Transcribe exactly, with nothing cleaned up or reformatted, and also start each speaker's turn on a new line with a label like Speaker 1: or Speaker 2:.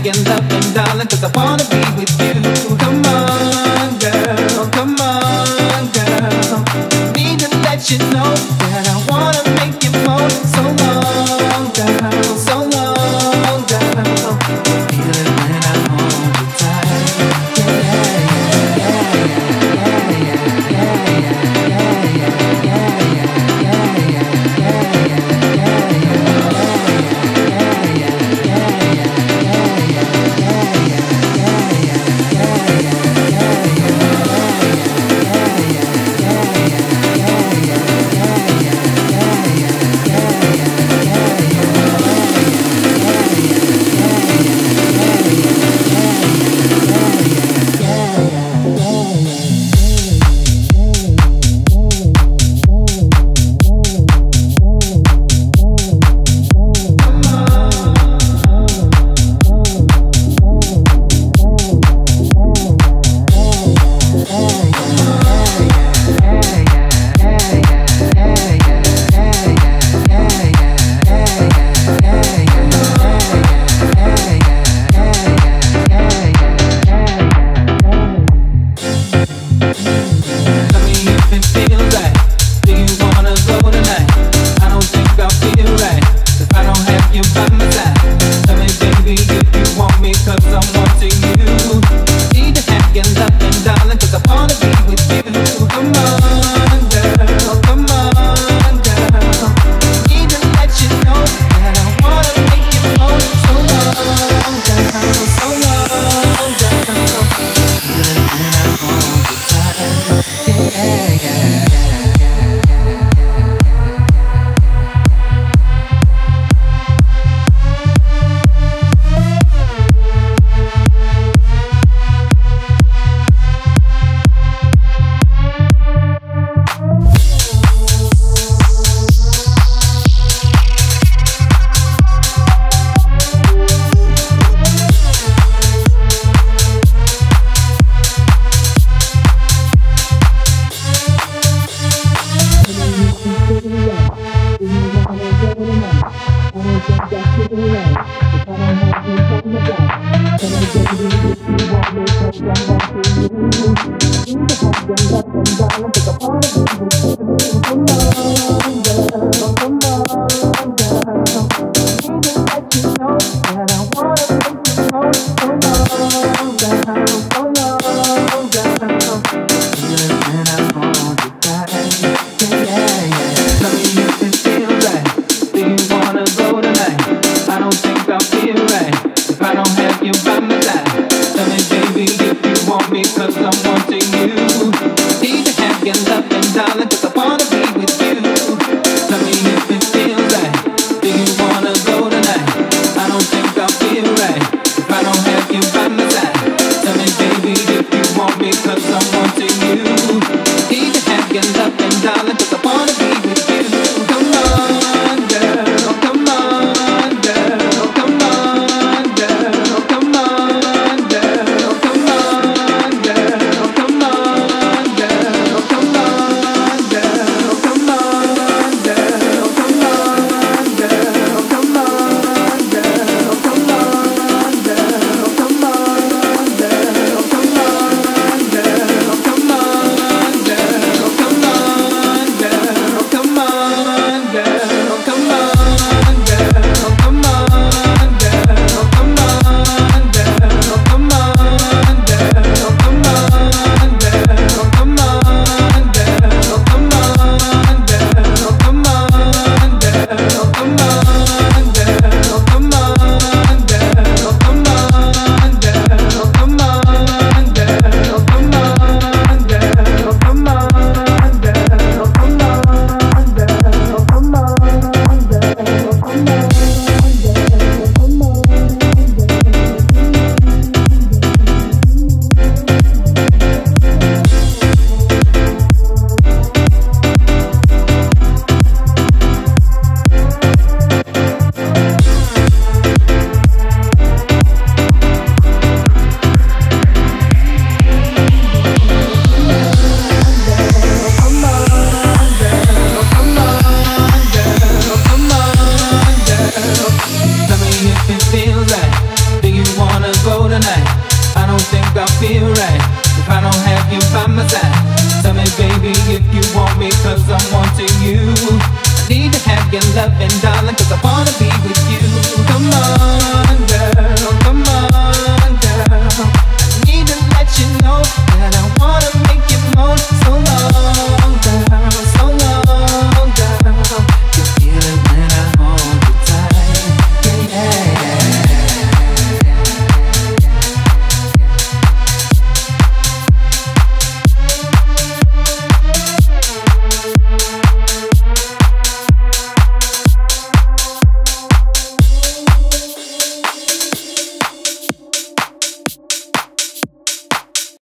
Speaker 1: and loving, darling, 'cause I wanna be with you. Come on, girl, come on, girl. Need to let you know that I wanna make you moan. So long, girl, so long, girl. Feel it when I hold you tight. Yeah, yeah, yeah, yeah, yeah, yeah, yeah, yeah, yeah, yeah, yeah, yeah, yeah, yeah, yeah. I feel right if I don't have you by my side. Tell me baby if you want me, cause I'm wanting you. I need to have your loving darling, cause I wanna be with you. Come on girl.